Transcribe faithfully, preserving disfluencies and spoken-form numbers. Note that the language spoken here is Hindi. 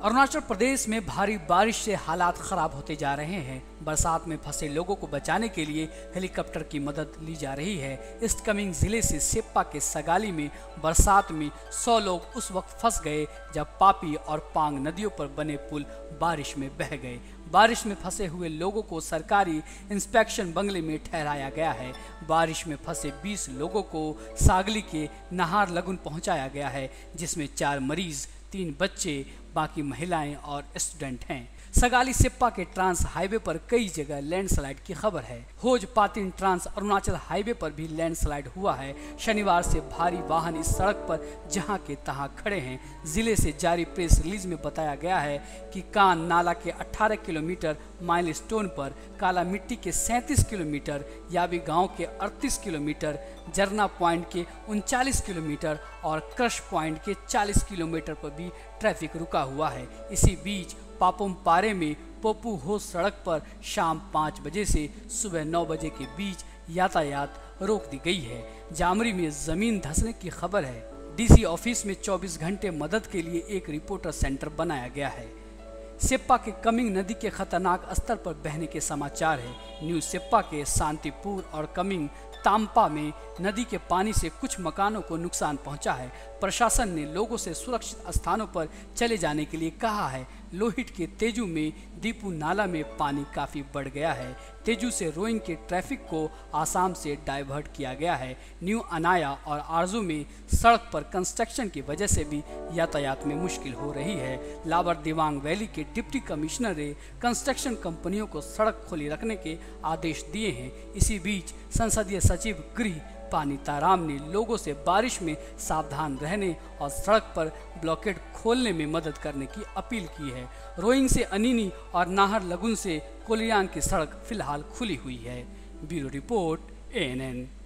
अरुणाचल प्रदेश में भारी बारिश से हालात खराब होते जा रहे हैं। बरसात में फंसे लोगों को बचाने के लिए हेलीकॉप्टर की मदद ली जा रही है। ईस्ट कामेंग जिले से सेप्पा के सगाली में बरसात में सौ लोग उस वक्त फंस गए जब पापी और पांग नदियों पर बने पुल बारिश में बह गए। बारिश में फंसे हुए लोगों को सरकारी इंस्पेक्शन बंगले में ठहराया गया है। बारिश में फंसे बीस लोगों को सागली के नाहर लगुन पहुंचाया गया है, जिसमें चार मरीज, तीन बच्चे, बाकी महिलाएं और स्टूडेंट हैं। सगाली सेप्पा के ट्रांस हाईवे पर कई जगह लैंडस्लाइड की खबर है। होज पातिन ट्रांस अरुणाचल हाईवे पर भी लैंडस्लाइड हुआ है। शनिवार से भारी वाहन इस सड़क पर जहां के तहां खड़े हैं। जिले से जारी प्रेस रिलीज में बताया गया है कि कान नाला के अठारह किलोमीटर माइल स्टोन पर, काला मिट्टी के सैंतीस किलोमीटर, यावी गांव के अड़तीस किलोमीटर, जरना पॉइंट के उनचालीस किलोमीटर और क्रश पॉइंट के चालीस किलोमीटर पर भी ट्रैफिक रुका हुआ है। इसी बीच पापुम पारे में पोपू हो सड़क पर शाम पाँच बजे से सुबह नौ बजे के बीच यातायात रोक दी गई है। जामरी में जमीन धंसने की खबर है। डीसी ऑफिस में चौबीस घंटे मदद के लिए एक रिपोर्टर सेंटर बनाया गया है। सेप्पा के कमिंग नदी के खतरनाक स्तर पर बहने के समाचार है। न्यू सेप्पा के शांतिपुर और कमिंग तांपा में नदी के पानी से कुछ मकानों को नुकसान पहुंचा है। प्रशासन ने लोगों से सुरक्षित स्थानों पर चले जाने के लिए कहा है। लोहित के तेजू में दीपू नाला में पानी काफी बढ़ गया है। तेजू से रोइंग के ट्रैफिक को आसाम से डाइवर्ट किया गया है। न्यू अनाया और आरजू में सड़क पर कंस्ट्रक्शन की वजह से भी यातायात में मुश्किल हो रही है। लाबर दिवांग वैली के डिप्टी कमिश्नर ने कंस्ट्रक्शन कंपनियों को सड़क खुली रखने के आदेश दिए हैं। इसी बीच संसदीय सचिव गृह पानी ताराम ने लोगों से बारिश में सावधान रहने और सड़क पर ब्लॉकेट खोलने में मदद करने की अपील की है। रोइंग से अनिनी और नाहर लगुन से कोलियांग की सड़क फिलहाल खुली हुई है। Bureau report, A N N.